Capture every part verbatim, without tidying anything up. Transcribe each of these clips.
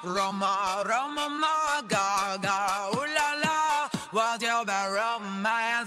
Roma, Roma, ma, ga, ga, ooh la la, what's your bad romance?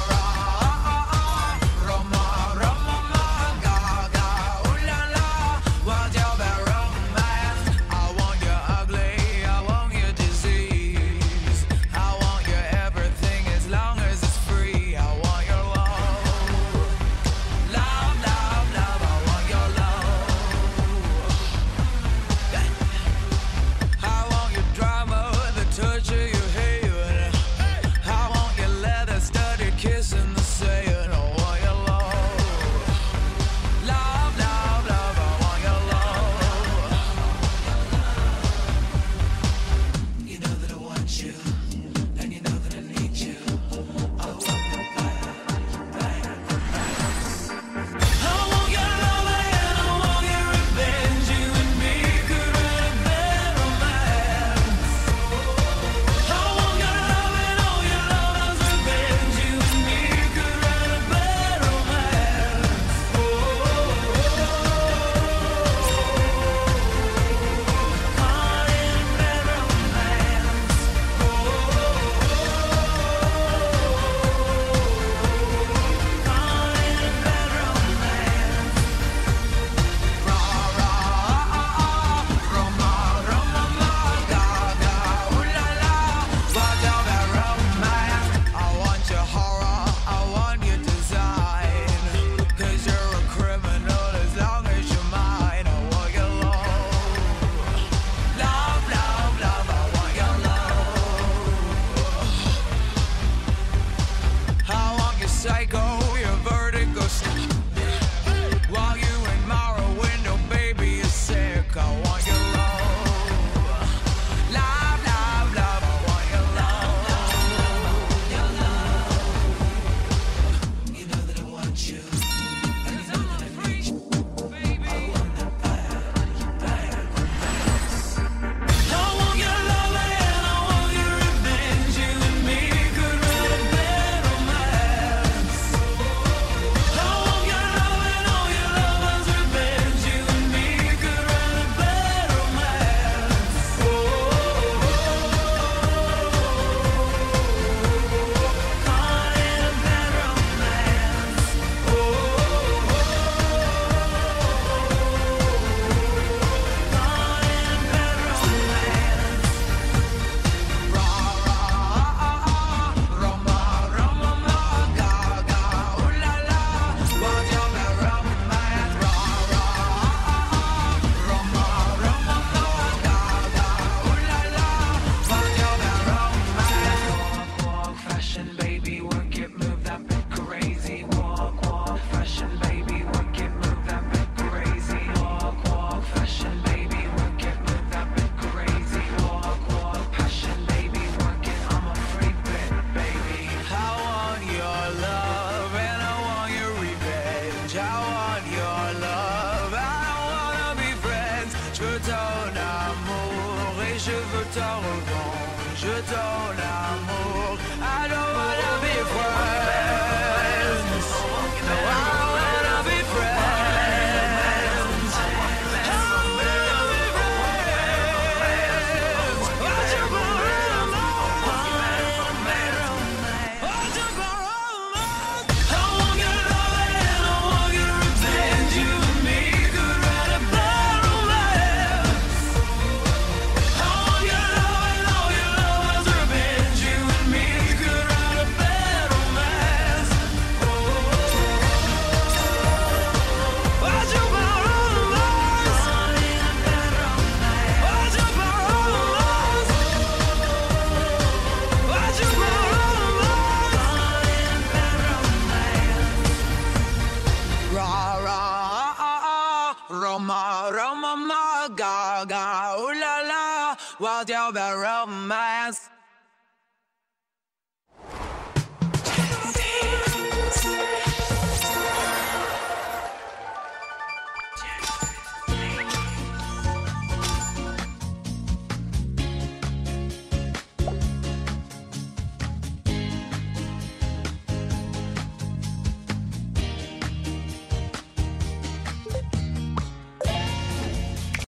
Psycho, your vertigo stick. While you admire a window, baby, you're sick. I want your love, love, love, love. I want your love, your love. You know that I want you. Cause I'm a freak, baby. I want that bad, bad romance. I want your love and I want your revenge. You and me could write a bad romance. Je veux ta revanche, je donne l'amour. I don't wanna be friends. No, I wanna be friends. I wanna be friends. What's your problem? What's your problem? I want your love and I want your revenge. You and me could write a bad romance. Roma, Roma, ma, ga, ga, ooh la la, what's your bad romance?